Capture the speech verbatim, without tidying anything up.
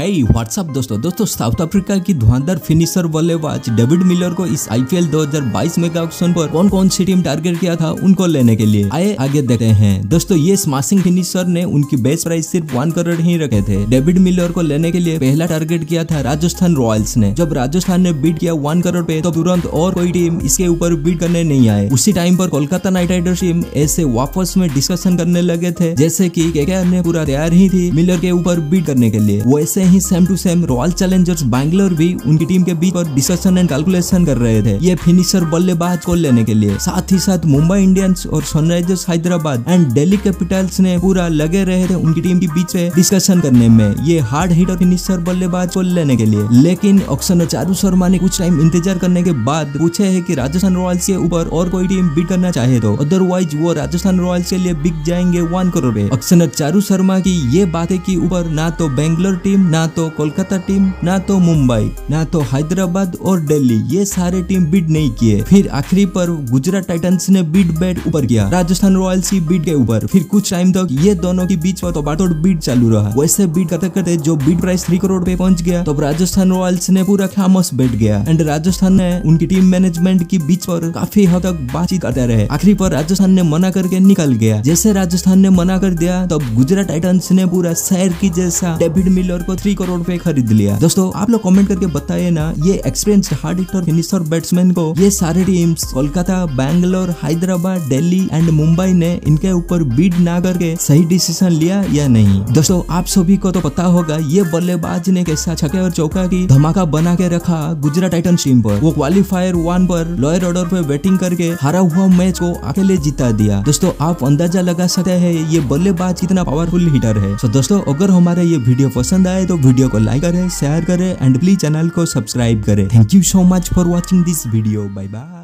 हे WhatsApp दोस्तों दोस्तों south Africa की धुआंधार फिनिशर बल्लेबाज डेविड मिलर को इस आईपीएल दो हज़ार बाईस मेगा ऑक्शन पर कौन कौन सी टीम टारगेट किया था उनको लेने के लिए आए आगे देखते हैं। दोस्तों ये स्मैशिंग फिनिशर ने उनकी बेस प्राइस सिर्फ वन करोड़ ही रखे थे। डेविड मिलर को लेने के लिए पहला टारगेट किया था राजस्थान रॉयल्स ने। जब राजस्थान ने बीट किया वन करोड़ पे तो तुरंत और कोई टीम इसके ऊपर बीट करने नहीं आए। उसी टाइम पर कोलकाता नाइट राइडर्स टीम ऐसे वापस में डिस्कशन करने लगे थे जैसे की केकेआर ने पूरा तैयार ही थी मिलर के ऊपर बीट करने के लिए। वैसे ही same to same Royal Challengers Bangalore भी उनकी टीम के बीच पर डिस्कशन एंड कैलकुलेशन कर रहे थे ये फिनिशर बल्लेबाज को लेने के लिए। साथ ही साथ मुंबई इंडियंस और Sunrisers Hyderabad and Delhi Capitals ने पूरा लगे रहे थे उनकी टीम के बीच में डिस्कशन करने में ये हार्ड हिटर फिनिशर बल्लेबाज को लेने के लिए। लेकिन ऑक्शनर चारू शर्मा ने कुछ टाइम इंतजार करने के बाद पूछे है कि राजस्थान रॉयल्स के ऊपर और कोई टीम बीट करना चाहे तो, अदरवाइज वो राजस्थान रॉयल्स के लिए बिक जाएंगे वन करोड़ पे। ऑक्शनर चारू शर्मा की ये बातें की ऊपर ना तो बेंगलोर टीम, ना तो कोलकाता टीम, ना तो मुंबई, ना तो हैदराबाद और दिल्ली ये सारे टीम बीट नहीं किए। फिर आखिरी पर गुजरात टाइटंस ने बीट बैट ऊपर किया राजस्थान रॉयल्स की बीट के ऊपर। फिर कुछ टाइम तक ये दोनों के बीच में तो बातोड़ बीट चालू रहा। वैसे बीट करते करते जो बीट प्राइस थ्री करोड़ पे पहुंच गया तो राजस्थान रॉयल्स ने पूरा खामोश बैठ गया एंड राजस्थान ने उनकी टीम मैनेजमेंट की बीच पर काफी हद तक बातचीत करते रहे। आखिरी पर राजस्थान ने मना करके निकल गया। जैसे राजस्थान ने मना कर दिया तब गुजरात टाइटंस ने पूरा शहर की जैसा डेविड मिलर को थ्री करोड़ पे खरीद लिया। दोस्तों आप लोग कमेंट करके बताइए ना ये experienced hard hitter finisher batsman को ये सारे टीम्स कोलकाता, बैंगलोर, हैदराबाद, दिल्ली एंड मुंबई ने इनके ऊपर बीट ना करके सही डिसीजन लिया या नहीं। दोस्तों आप सभी को तो पता होगा ये बल्लेबाज ने कैसा छक्के और चौका की धमाका बना के रखा गुजरात टाइटंस टीम पर। वो क्वालिफायर वन पर लोअर ऑर्डर पे बैटिंग करके हारा हुआ मैच को अकेले जिता दिया। दोस्तों आप अंदाजा लगा सकते हैं ये बल्लेबाज कितना पावरफुल हिटर है। तो दोस्तों अगर हमारे ये वीडियो पसंद आए तो वीडियो को लाइक करें, शेयर करें एंड प्लीज चैनल को सब्सक्राइब करें। Thank you so much for watching this video. Bye bye.